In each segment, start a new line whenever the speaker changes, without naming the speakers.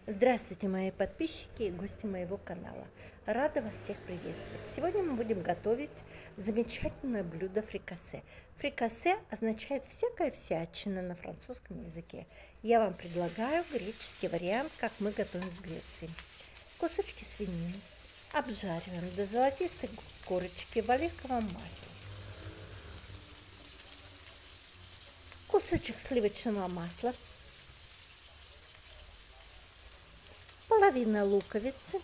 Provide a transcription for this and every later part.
Здравствуйте, мои подписчики и гости моего канала. Рада вас всех приветствовать. Сегодня мы будем готовить замечательное блюдо фрикасе. Фрикасе означает всякая всячина на французском языке. Я вам предлагаю греческий вариант, как мы готовим в Греции. Кусочки свинины обжариваем до золотистой корочки в оливковом масле. Кусочек сливочного масла. Половина луковицы.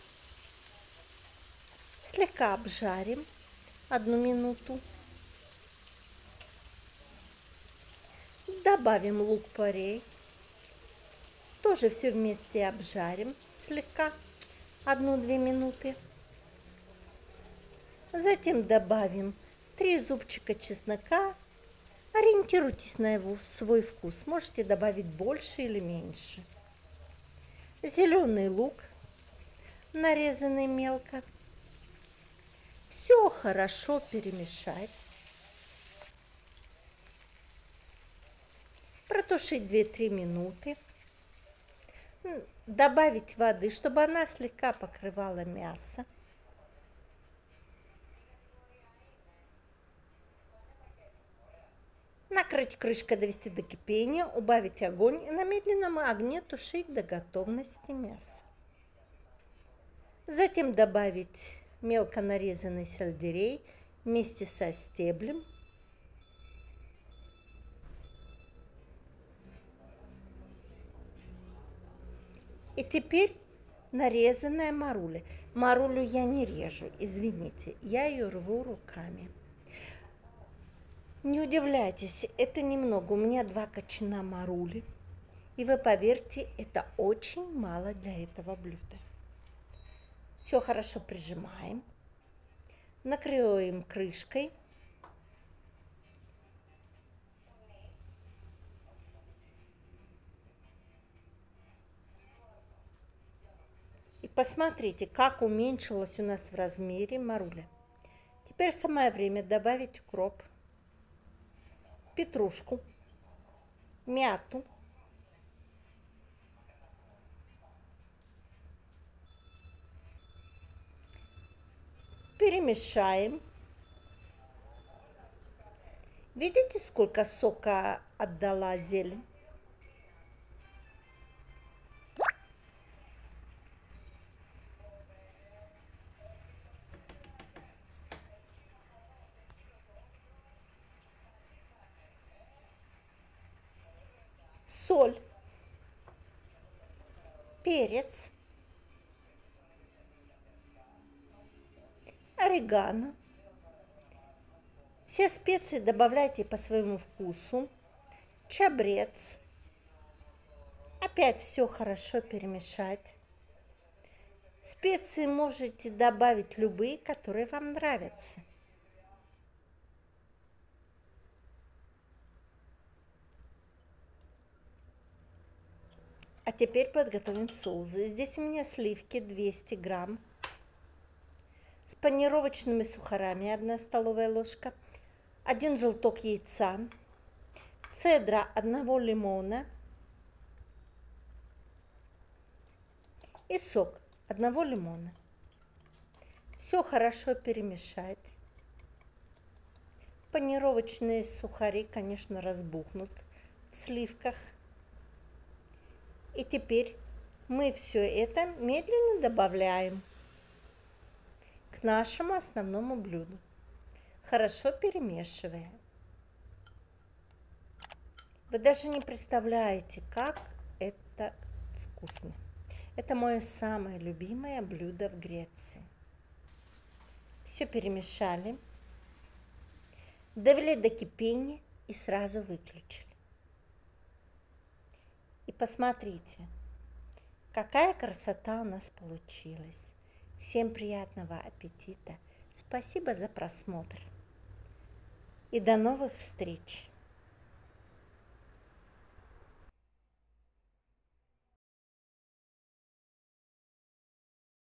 Слегка обжарим 1 минуту. Добавим лук-порей. Тоже все вместе обжарим слегка 1-2 минуты. Затем добавим 3 зубчика чеснока. Ориентируйтесь на свой вкус. Можете добавить больше или меньше. Зеленый лук, нарезанный мелко. Все хорошо перемешать. Протушить 2-3 минуты. Добавить воды, чтобы она слегка покрывала мясо. Накрыть крышкой, довести до кипения, убавить огонь и на медленном огне тушить до готовности мяса. Затем добавить мелко нарезанный сельдерей вместе со стеблем. И теперь нарезанная маруля. Марулю я не режу, извините, я ее рву руками. Не удивляйтесь, это немного, у меня 2 кочана марули. И вы поверьте, это очень мало для этого блюда. Все хорошо прижимаем, накрываем крышкой. И посмотрите, как уменьшилась у нас в размере маруля. Теперь самое время добавить укроп, петрушку, мяту, перемешаем. Видите, сколько сока отдала зелень? Соль, перец, орегано. Все специи добавляйте по своему вкусу. Чабрец. Опять все хорошо перемешать. Специи можете добавить любые, которые вам нравятся. А теперь подготовим соус. Здесь у меня сливки 200 грамм. С панировочными сухарями 1 столовая ложка. 1 желток яйца. Цедра 1 лимона. И сок 1 лимона. Все хорошо перемешать. Панировочные сухари, конечно, разбухнут в сливках. И теперь мы все это медленно добавляем к нашему основному блюду, хорошо перемешивая. Вы даже не представляете, как это вкусно. Это мое самое любимое блюдо в Греции. Все перемешали, довели до кипения и сразу выключили. И посмотрите, какая красота у нас получилась. Всем приятного аппетита. Спасибо за просмотр. И до новых встреч.